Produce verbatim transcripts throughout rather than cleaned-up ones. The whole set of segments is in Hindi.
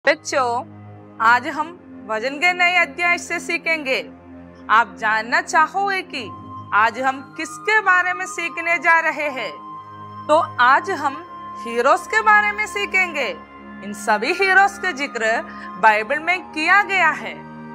बच्चों, आज हम वजन के नए अध्याय से सीखेंगे। आप जानना चाहोगे कि आज हम किसके बारे में सीखने जा रहे हैं? तो आज हम हीरोज के बारे में सीखेंगे। इन सभी हीरोज का जिक्र बाइबल में किया गया है।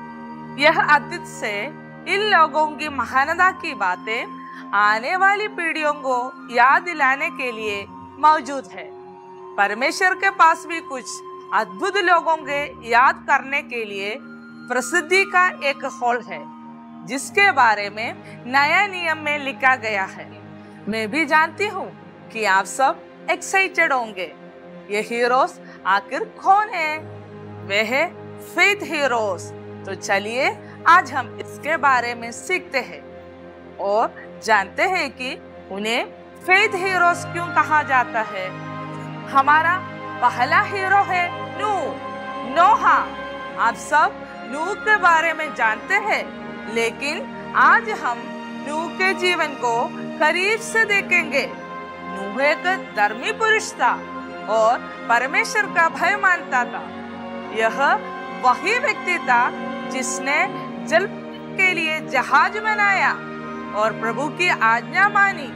यह अतीत से इन लोगों की महानता की बातें आने वाली पीढ़ियों को याद दिलाने के लिए मौजूद है। परमेश्वर के पास भी कुछ अद्भुत लोगों के याद करने के लिए प्रसिद्धि का एक हॉल है, जिसके बारे में नया नियम में लिखा गया है। मैं भी जानती हूँ कि आप सब एक्साइटेड होंगे। ये हीरोज आखिर कौन है? वे है फेथ हीरोज। तो चलिए आज हम इसके बारे में सीखते हैं और जानते हैं कि उन्हें फेथ हीरोज क्यों कहा जाता है। हमारा पहला हीरो है नूह, नोहा। आप सब नूह के बारे में जानते हैं, लेकिन आज हम नूह के जीवन को करीब से देखेंगे। नूह एक धर्मी पुरुष था और परमेश्वर का भय मानता था। यह वही व्यक्ति था जिसने जल के लिए जहाज बनाया और प्रभु की आज्ञा मानी।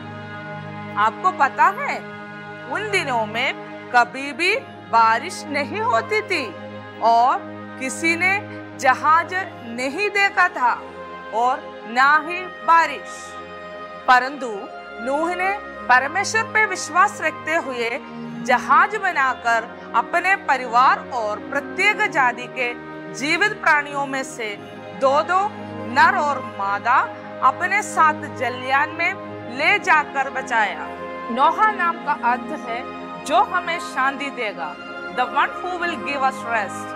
आपको पता है, उन दिनों में कभी भी बारिश नहीं होती थी और किसी ने जहाज नहीं देखा था और ना ही बारिश। परंतु नूह ने परमेश्वर पे विश्वास रखते हुए जहाज बनाकर अपने परिवार और प्रत्येक जाति के जीवित प्राणियों में से दो दो नर और मादा अपने साथ जलयान में ले जाकर बचाया। नोहा नाम का अर्थ है जो हमें शांति देगा, The one who will give us rest।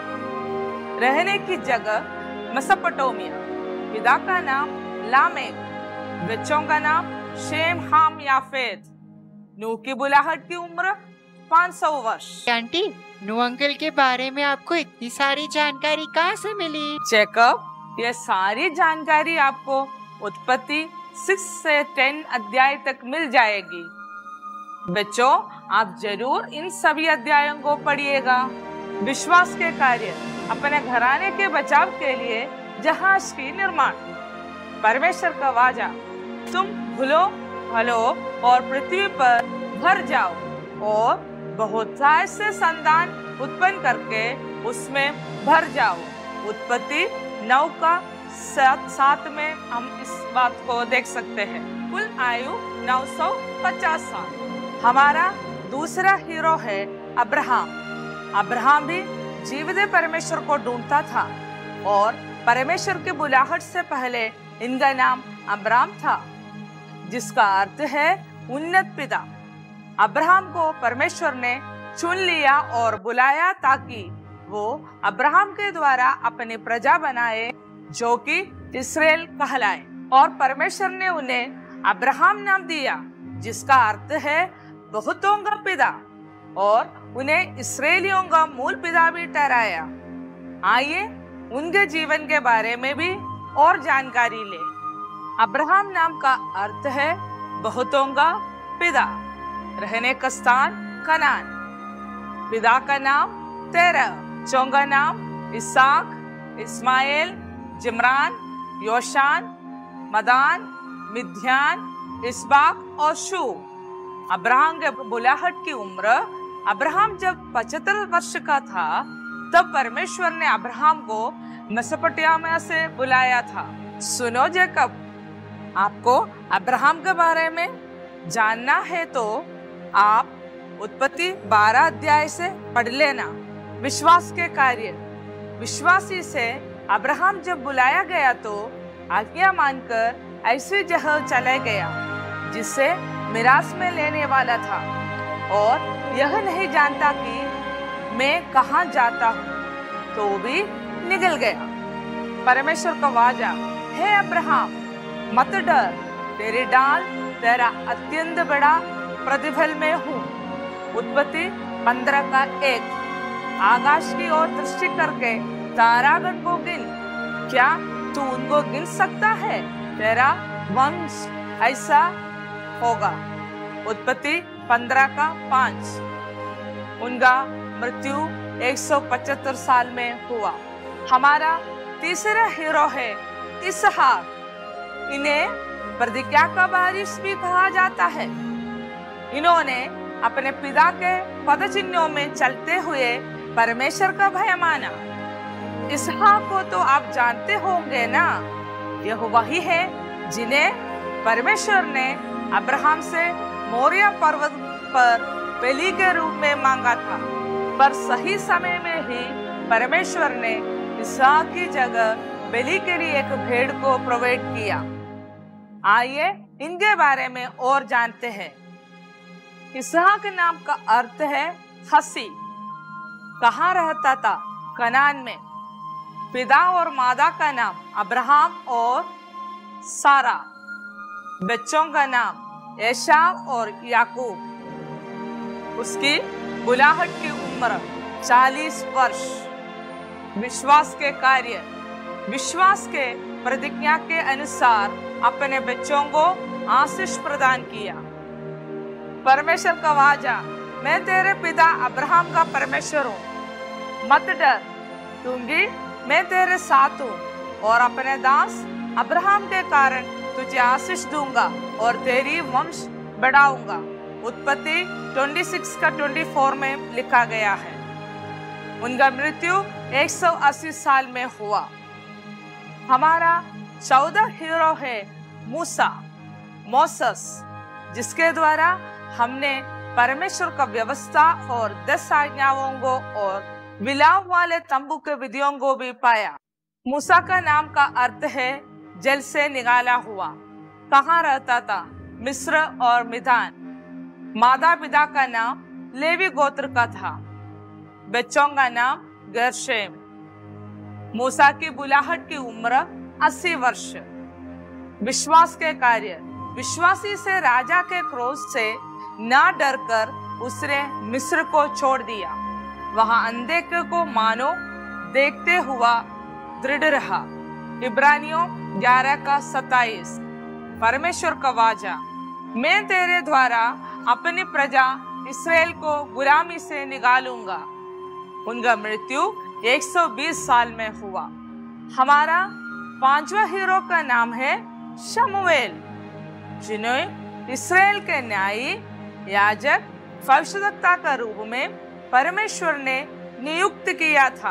रहने की जगह मेसोपोटामिया। पिता का नाम लामेक, बच्चों का नाम शेम, हाम, याफेत। नूह की बुलाहट की उम्र पाँच सौ वर्ष। आंटी, नूह अंकल के बारे में आपको इतनी सारी जानकारी कहाँ से मिली? चेकअप, ये सारी जानकारी आपको उत्पत्ति सिक्स से टेन अध्याय तक मिल जाएगी। बच्चों, आप जरूर इन सभी अध्यायों को पढ़िएगा। विश्वास के कार्य, अपने घराने के बचाव के लिए जहाज की निर्माण, परमेश्वर का वाजा, तुम भूलो फलो और पृथ्वी पर भर जाओ और बहुत से संतान उत्पन्न करके उसमें भर जाओ। उत्पत्ति नौ का सात सात में हम इस बात को देख सकते हैं। कुल आयु नौ सौ पचास साल। हमारा दूसरा हीरो है अब्राहम। अब्राहम भी जीवित परमेश्वर को ढूंढता था और परमेश्वर के बुलाहट से पहले इनका नाम अब्राम था, जिसका अर्थ है उन्नत पिता। अब्राहम को परमेश्वर ने चुन लिया और बुलाया ताकि वो अब्राहम के द्वारा अपनी प्रजा बनाए, जो कि इस्राएल कहलाए। और परमेश्वर ने उन्हें अब्राहम नाम दिया, जिसका अर्थ है बहुतों का पिता, और उन्हें इस्राएलियों का मूल पिता भी ठहराया। आइए उनके जीवन के बारे में भी और जानकारी ले। अब्राहम नाम का अर्थ है बहुतों का पिता। रहने का स्थान कनान। पिता का नाम तेरह, बच्चों का नाम इसहाक, इस्माइल, जिम्रान, योशान, मदान, मिद्यान, इसबाक और शू। अब्राहम के बुलाहट की उम्र, अब्राहम जब पचहत्तर वर्ष का था तब परमेश्वर ने अब्राहम को मेसोपोटामिया से बुलाया था। सुनो जेकब, आपको अब्राहम के बारे में जानना है तो आप उत्पत्ति बारह अध्याय से पढ़ लेना। विश्वास के कार्य। विश्वासी से अब्राहम जब बुलाया गया तो आज्ञा मानकर ऐसी जगह चला गया जिसे मिरास में लेने वाला था, और यह नहीं जानता कि मैं कहाँ जाता हूँ, तो भी निकल गया। परमेश्वर का वाजा है, अब्राहम मत डर, तेरी डाल तेरा अत्यंत बड़ा प्रतिफल में हूँ। उत्पत्ति पंद्रह का एक। आकाश की ओर दृष्टि करके तारागण को गिन, क्या तू उनको गिन सकता है? तेरा वंश ऐसा होगा। उत्पत्ति पंद्रह का पांच। उनका मृत्यु एक सौ पचहत्तर साल में हुआ। हमारा तीसरा हीरो है इसहाक। इन्हें प्रतिज्ञा का वारिस भी कहा जाता है। इन्होंने अपने पिता के पद चिन्हों में चलते हुए परमेश्वर का भय माना। इसहाक को तो आप जानते होंगे ना, यह वही है जिन्हें परमेश्वर ने अब्राहम से मोरिया पर्वत पर बलि के रूप में मांगा था, पर सही समय में ही परमेश्वर ने इसहाक की जगह बलि के लिए एक भेड़ को प्रोवाइड किया। आइए इनके बारे में और जानते हैं। इसहाक नाम का अर्थ है हंसी। कहाँ रहता था? कनान में। पिता और माता का नाम अब्राहम और सारा। बच्चों का नाम एसाव और याकूब। उसकी बुलाहट की उम्र चालीस वर्ष। विश्वास के कार्य। विश्वास के प्रतिज्ञा के अनुसार अपने बच्चों को आशीष प्रदान किया। परमेश्वर का वाचा, मैं तेरे पिता अब्राहम का परमेश्वर हूँ, मत डर, क्योंकि मैं तेरे साथ हूँ और अपने दास अब्राहम के कारण तुझे आशीष दूंगा और तेरी वंश बढ़ाऊंगा। उत्पत्ति छब्बीस का चौबीस में लिखा गया है। उनका मृत्यु एक सौ अस्सी साल में हुआ। हमारा चौदह हीरो है मूसा, मोसेस, जिसके द्वारा हमने परमेश्वर का व्यवस्था और दस आज्ञाओं को और विलाप वाले तंबू के विधियों को भी पाया। मूसा का नाम का अर्थ है जल से निकाला हुआ। कहाँ रहता था? मिस्र और मिधान। माता पिता का नाम लेवी गोत्र का था। बच्चों का नाम गेर्शेम। मूसा की बुलाहट की उम्र अस्सी वर्ष। विश्वास के कार्य। विश्वासी से राजा के क्रोध से ना डरकर उसने मिस्र को छोड़ दिया। वहां अनदेखे को मानो देखते हुआ दृढ़ रहा। इब्रानियों ग्यारह का सत्ताईस। परमेश्वर का वाचा, मैं तेरे द्वारा अपनी प्रजा इस्राएल को गुलामी से निकालूंगा। उनका मृत्यु एक सौ बीस साल में हुआ। हमारा पांचवा हीरो का नाम है शमूएल, जिन्हें इस्राएल के न्यायी, याजक, भविष्यद्वक्ता का रूप में परमेश्वर ने नियुक्त किया था।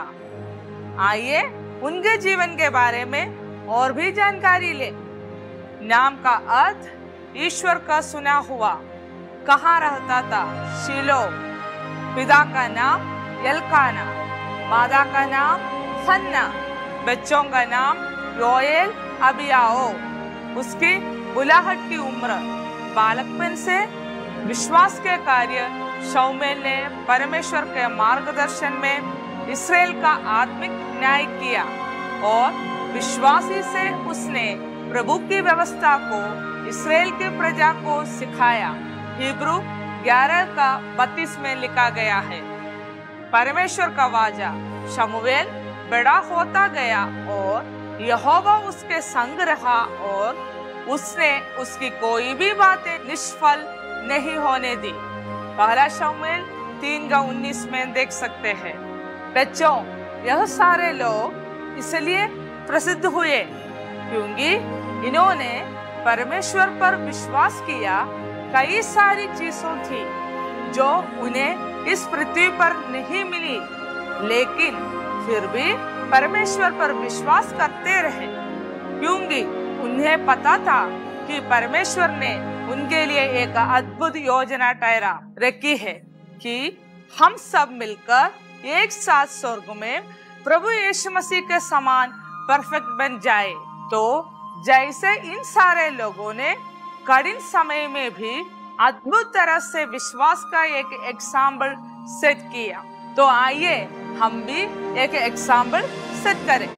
आइए उनके जीवन के बारे में और भी जानकारी ले। नाम का अर्थ ईश्वर का सुना हुआ। कहाँ रहता था? शीलो। पिता का नाम एल्काना, माता का नाम हन्ना। बच्चों का नाम योएल, अबियाओ। उसकी बुलाहट की उम्र बालकपन से। विश्वास के कार्य। शमूएल ने परमेश्वर के मार्गदर्शन में इस्राएल का आत्मिक न्याय किया और विश्वासी से उसने प्रभु की व्यवस्था को इस्राएल की प्रजा को सिखाया। हिब्रू ग्यारह का बत्तीस में लिखा गया है। परमेश्वर का वाचा, शमूएल बड़ा होता गया और यहोवा उसके संग रहा और उसने उसकी कोई भी बातें निष्फल नहीं होने दी। पहला शमूएल तीन का उन्नीस में देख सकते हैं। बच्चों, यह सारे लोग इसलिए प्रसिद्ध हुए क्योंकि इन्होंने परमेश्वर पर विश्वास किया। कई सारी चीजों थी जो उन्हें इस पृथ्वी पर नहीं मिली, लेकिन फिर भी परमेश्वर पर विश्वास करते रहे क्योंकि उन्हें पता था कि परमेश्वर ने उनके लिए एक अद्भुत योजना ठहरा रखी है कि हम सब मिलकर एक साथ स्वर्ग में प्रभु यीशु मसीह के समान परफेक्ट बन जाए। तो जैसे इन सारे लोगों ने कठिन समय में भी अद्भुत तरह से विश्वास का एक एग्जाम्पल सेट किया, तो आइए हम भी एक एग्जाम्पल सेट करें।